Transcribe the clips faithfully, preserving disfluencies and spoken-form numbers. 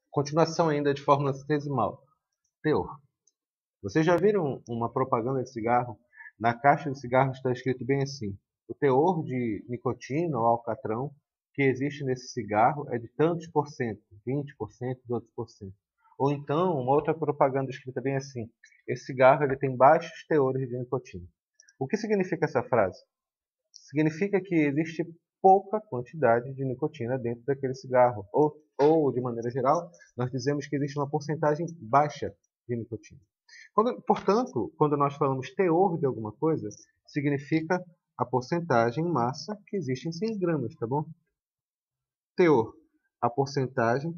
Continuação ainda de fórmula centesimal. Teor. Vocês já viram uma propaganda de cigarro? Na caixa de cigarro está escrito bem assim: o teor de nicotina ou alcatrão que existe nesse cigarro é de tantos por cento, vinte por cento, doze por cento. Ou então, uma outra propaganda escrita bem assim: esse cigarro ele tem baixos teores de nicotina. O que significa essa frase? Significa que existe pouca quantidade de nicotina dentro daquele cigarro. Ou, ou, de maneira geral, nós dizemos que existe uma porcentagem baixa de nicotina. Quando, portanto, quando nós falamos teor de alguma coisa, significa a porcentagem em massa que existe em cem gramas, tá bom? Teor, a porcentagem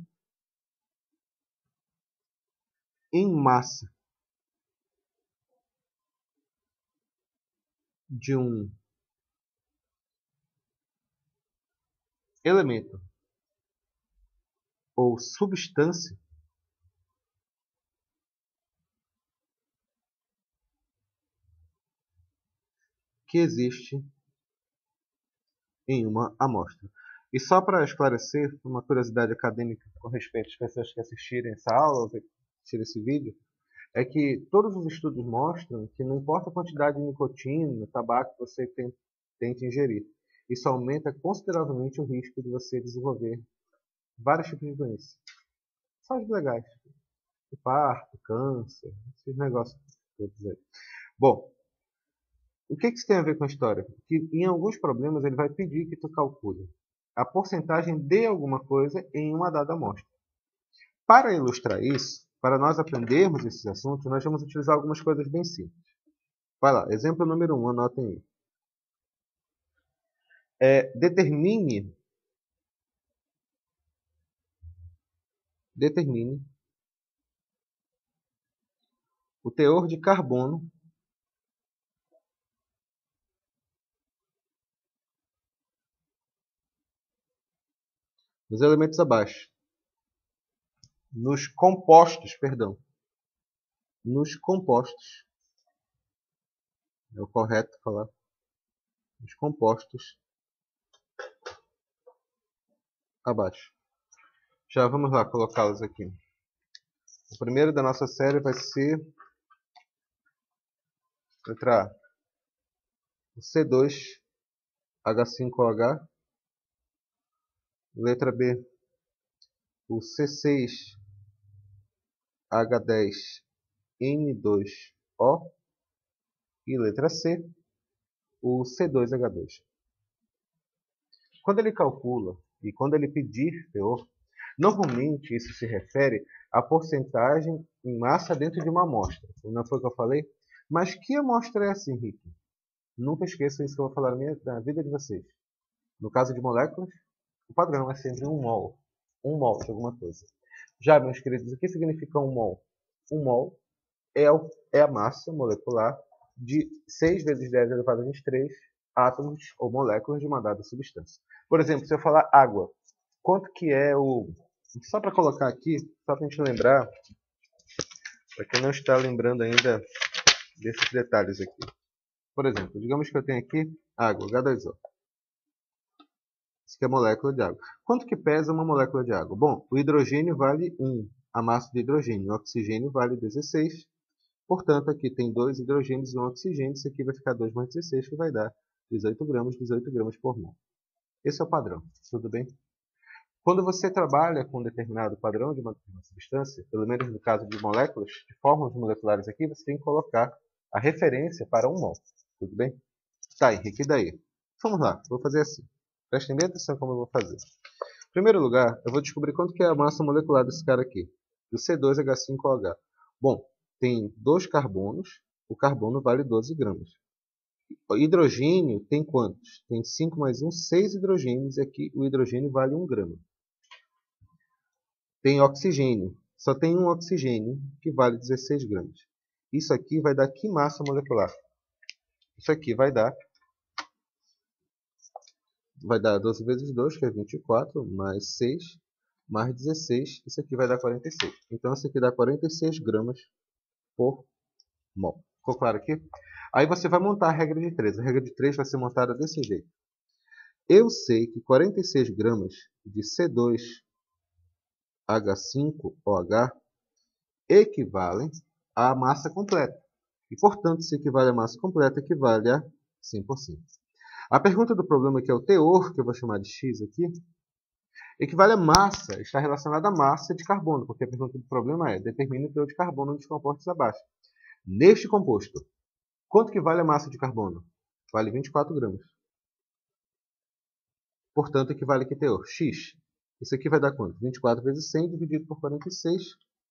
em massa de um elemento ou substância que existe em uma amostra. E só para esclarecer, uma curiosidade acadêmica com respeito às pessoas que assistirem essa aula ou assistirem esse vídeo, é que todos os estudos mostram que não importa a quantidade de nicotina, tabaco que você tente ingerir, isso aumenta consideravelmente o risco de você desenvolver vários tipos de doenças. Só os legais. Infarto, câncer, esses negócios todos aí. Bom, o que isso tem a ver com a história? Que em alguns problemas ele vai pedir que tu calcule a porcentagem de alguma coisa em uma dada amostra. Para ilustrar isso, para nós aprendermos esses assuntos, nós vamos utilizar algumas coisas bem simples. Vai lá, exemplo número um, anotem aí. É, determine, determine o teor de carbono nos elementos abaixo. Nos compostos, perdão. Nos compostos. É o correto falar. Nos compostos abaixo. Já vamos lá colocá-los aqui. O primeiro da nossa série vai ser letra A, o C dois H cinco O H. Letra B, o C seis H dez N dois O. E letra C, o C dois H dois. Quando ele calcula e quando ele pedir teor, normalmente isso se refere à porcentagem em massa dentro de uma amostra. Não foi o que eu falei? Mas que amostra é essa, Henrique? Nunca esqueçam isso que eu vou falar na, minha, na vida de vocês. No caso de moléculas, o padrão é sempre um mol. Um mol de alguma coisa. Já, meus queridos, o que significa um mol? Um mol é, o, é a massa molecular de seis vezes dez elevado a vinte e três átomos ou moléculas de uma dada substância. Por exemplo, se eu falar água, quanto que é o... Só para colocar aqui, só para a gente lembrar, para quem não está lembrando ainda desses detalhes aqui. Por exemplo, digamos que eu tenho aqui água, H dois O. Isso aqui é a molécula de água. Quanto que pesa uma molécula de água? Bom, o hidrogênio vale um, a massa de hidrogênio. O oxigênio vale dezesseis. Portanto, aqui tem dois hidrogênios e um oxigênio. Isso aqui vai ficar dois mais dezesseis, que vai dar dezoito gramas, dezoito gramas por mol. Esse é o padrão. Tudo bem? Quando você trabalha com um determinado padrão de uma determinada substância, pelo menos no caso de moléculas, de fórmulas moleculares aqui, você tem que colocar a referência para um mol. Tudo bem? Tá, Henrique, e daí? Vamos lá, vou fazer assim. Prestem bem atenção como eu vou fazer. Em primeiro lugar, eu vou descobrir quanto que é a massa molecular desse cara aqui, do C dois H cinco O H. Bom, tem dois carbonos, o carbono vale doze gramas. O hidrogênio tem quantos? Tem cinco mais um, seis hidrogênios, e aqui o hidrogênio vale um grama. Tem oxigênio, só tem um oxigênio, que vale dezesseis gramas. Isso aqui vai dar que massa molecular? Isso aqui vai dar vai dar doze vezes dois, que é vinte e quatro, mais seis, mais dezesseis, isso aqui vai dar quarenta e seis. Então, isso aqui dá quarenta e seis gramas por mol. Ficou claro aqui? Aí você vai montar a regra de três. A regra de três vai ser montada desse jeito. Eu sei que quarenta e seis gramas de C dois H cinco O H equivalem à massa completa. E, portanto, se equivale à massa completa, equivale a cem por cento. A pergunta do problema, que é o teor, que eu vou chamar de X aqui, equivale à massa, está relacionada à massa de carbono, porque a pergunta do problema é: determine o teor de carbono nos compostos abaixo. Neste composto, quanto que vale a massa de carbono? Vale vinte e quatro gramas. Portanto, equivale a que teor? X. Isso aqui vai dar quanto? vinte e quatro vezes cem dividido por quarenta e seis.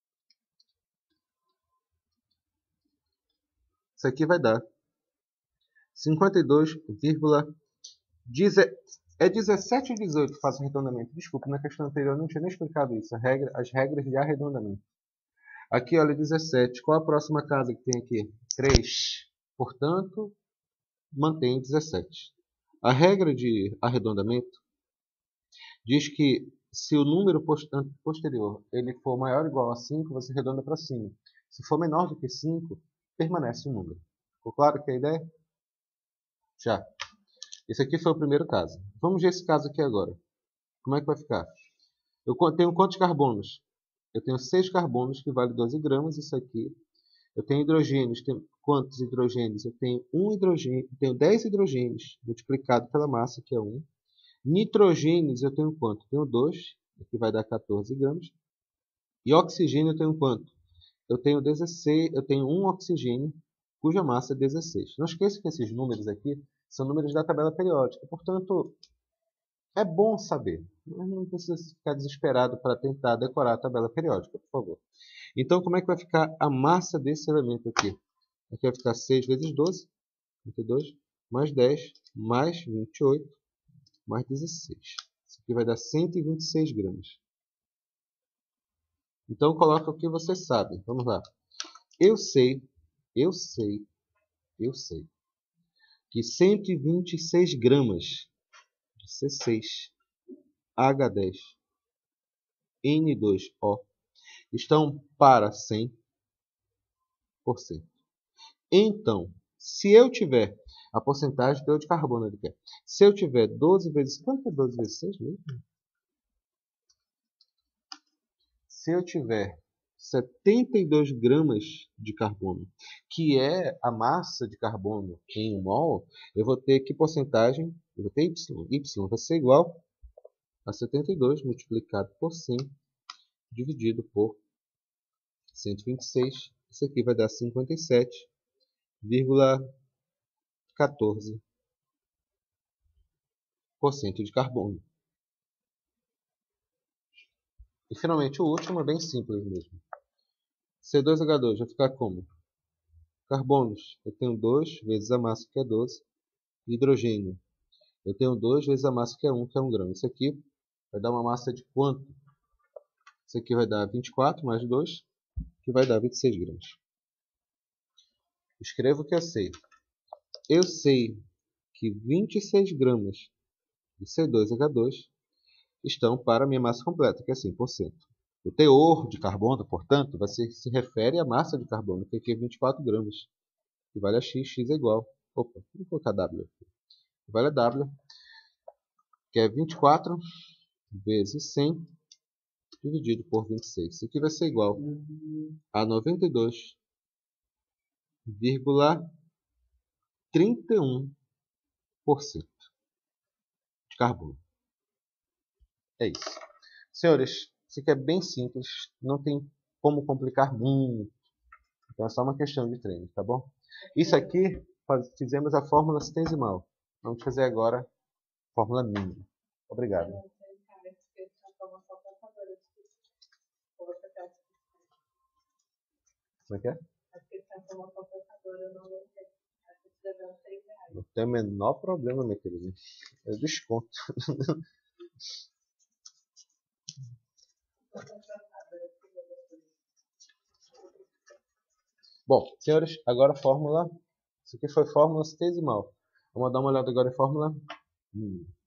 Isso aqui vai dar cinquenta e dois vírgula dezessete. É dezessete ou dezoito, faço arredondamento. Desculpa, na questão anterior eu não tinha nem explicado isso. A regra, as regras de arredondamento. Aqui, olha, dezessete. Qual a próxima casa que tem aqui? três. Portanto, mantém dezessete. A regra de arredondamento diz que se o número posterior ele for maior ou igual a cinco, você arredonda para cima. Se for menor do que cinco, permanece o número. Ficou claro que é a ideia? Já. Esse aqui foi o primeiro caso. Vamos ver esse caso aqui agora. Como é que vai ficar? Eu tenho quantos carbonos? Eu tenho seis carbonos, que vale doze gramas, isso aqui. Eu tenho hidrogênios. Tenho quantos hidrogênios? Eu tenho um hidrogênio, tenho dez hidrogênios multiplicado pela massa, que é um. Nitrogênios eu tenho quanto? Eu tenho dois, que vai dar quatorze gramas. E oxigênio eu tenho quanto? Eu tenho dezesseis, eu tenho um oxigênio, cuja massa é dezesseis. Não esqueça que esses números aqui são números da tabela periódica. Portanto, é bom saber. Mas não precisa ficar desesperado para tentar decorar a tabela periódica, por favor. Então, como é que vai ficar a massa desse elemento aqui? Aqui vai ficar seis vezes doze, trinta e dois, mais dez, mais vinte e oito, mais dezesseis. Isso aqui vai dar cento e vinte e seis gramas. Então, coloca o que você sabe. Vamos lá. Eu sei, eu sei, eu sei que cento e vinte e seis gramas de C seis H dez N dois O estão para cem por cento. Então, se eu tiver a porcentagem de teor de carbono, ele quer. Se eu tiver doze vezes... Quanto é doze vezes seis mesmo? Se eu tiver setenta e dois gramas de carbono, que é a massa de carbono em um mol, eu vou ter que porcentagem? Eu vou ter Y. Y vai ser igual a setenta e dois multiplicado por cem, dividido por cento e vinte e seis. Isso aqui vai dar cinquenta e sete vírgula quatorze por cento de carbono. E finalmente o último é bem simples mesmo. C dois H dois vai ficar como? Carbonos, eu tenho dois vezes a massa, que é doze. Hidrogênio, eu tenho dois vezes a massa, que é um, que é um grama. Isso aqui vai dar uma massa de quanto? Isso aqui vai dar vinte e quatro mais dois, que vai dar vinte e seis gramas. Escrevo o que eu sei. Eu sei que vinte e seis gramas de C dois H dois estão para a minha massa completa, que é cem por cento. O teor de carbono, portanto, vai ser, se refere à massa de carbono, que aqui é vinte e quatro gramas, que vale a X, X é igual. Opa, vou colocar W aqui. Vale a W, que é vinte e quatro vezes cem, dividido por vinte e seis. Isso aqui vai ser igual a noventa e dois vírgula trinta e um por cento de carbono. É isso. Senhores, isso aqui é bem simples, não tem como complicar muito. Então é só uma questão de treino, tá bom? Isso aqui, fizemos a fórmula centesimal. Vamos fazer agora a fórmula mínima. Obrigado. Como é que é? Não tem o menor problema, meu querido. Eu desconto. Bom, senhores, agora a fórmula. Isso aqui foi fórmula centesimal. Vamos dar uma olhada agora em fórmula mínima.